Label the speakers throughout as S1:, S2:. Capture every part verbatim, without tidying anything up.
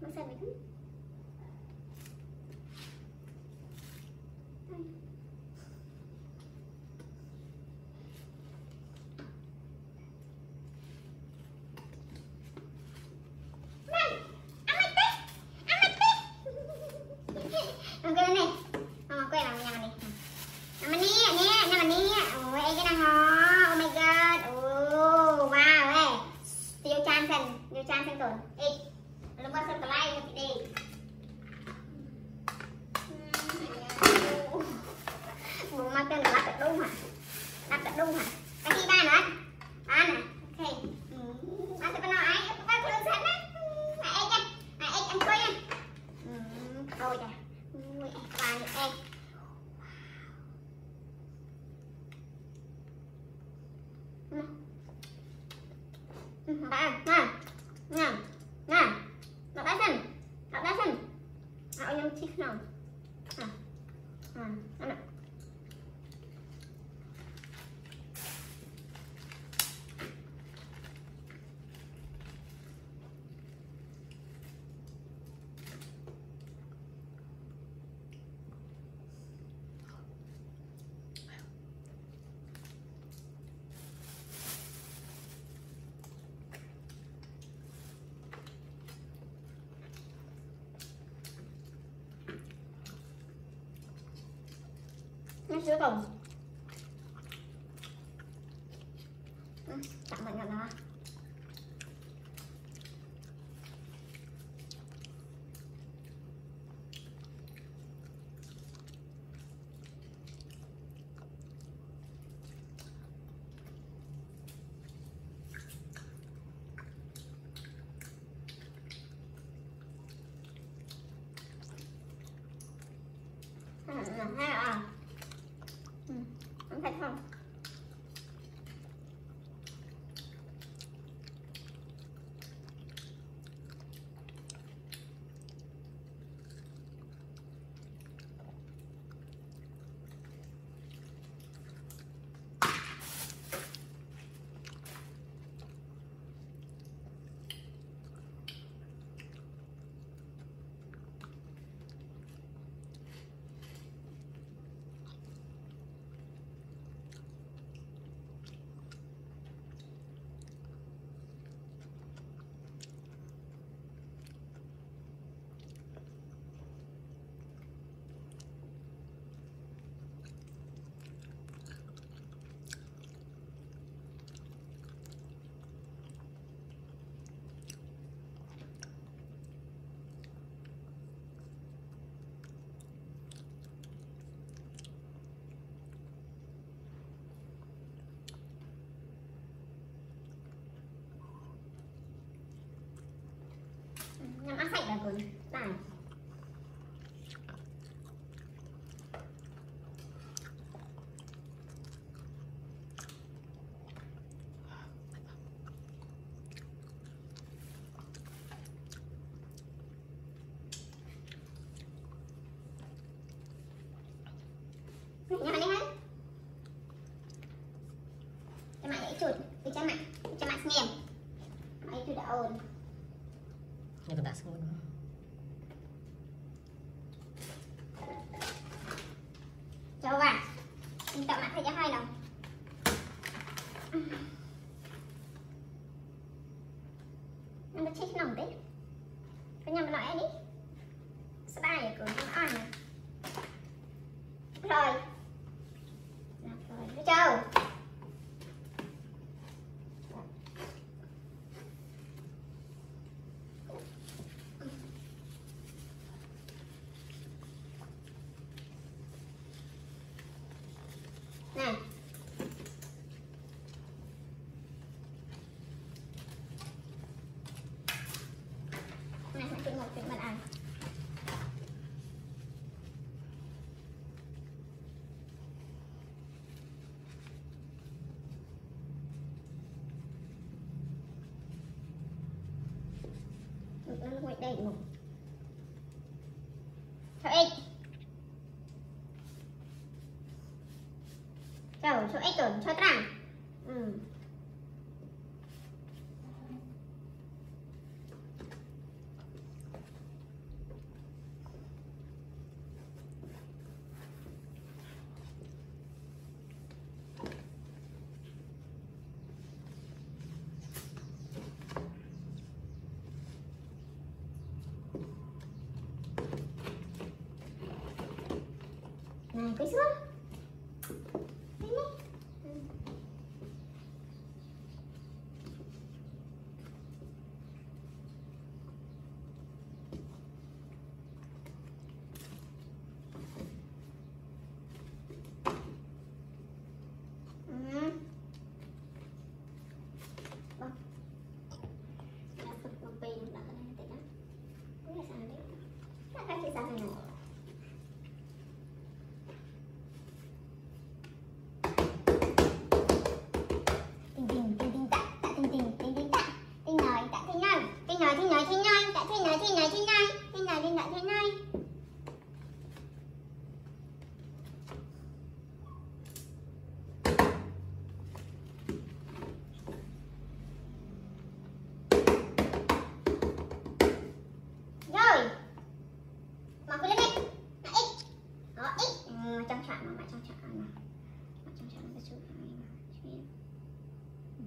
S1: Nó xem mấy thứ. Ok này, oh, quay làm nhà này. Nama ni, ni, nama ni. Oh, ai cái nào hả? Oh my god. Oh, wow, eh. Tiêu chan sen, tiêu chan sen tuần. Ê, lúc bao giờ có like một đi. Bố mà tên là lắp được đúng hả? Lắp được đúng hả? Cái gì ba nữa? Ba nè. Ok. Ba sẽ nói ai? Ba sẽ luôn sen á. Ai chứ? Ai ăn quay á? Thôi kìa. Ui, và nữa em. Đã, nè, nè, nè, đọc đá xanh, đọc đá xanh. À, ôi, nhưng chiếc nào. À, à, ăn nè. Nó sữa cùng. Ừ, chậm mạnh ngậm nào. Hai à. Ừ, không thấy không? Nhằm ăn sạch là cuốn này. Nhà này hết. Cho mẹ lấy chuột, đi cho mẹ, cho mẹ xem. Ấy chuột đã ổn.
S2: Ini tak semua.
S1: Coba, minta mak saja hai dong. Yang kecil nong deh. Kenyang benar ni. Sedap ya kau, ăn nè. Rồi. Rồi, đi chào. Nè. Này, hãy chỉnh một chỉnh bạn ăn. Nó quay đây một. Sao ít? Chào, số ít tuần, cho trăng. Ừ. này quay xuống. Đi đi.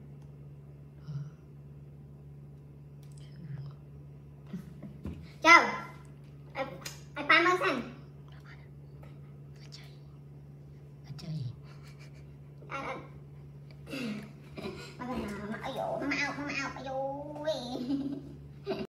S1: Chào.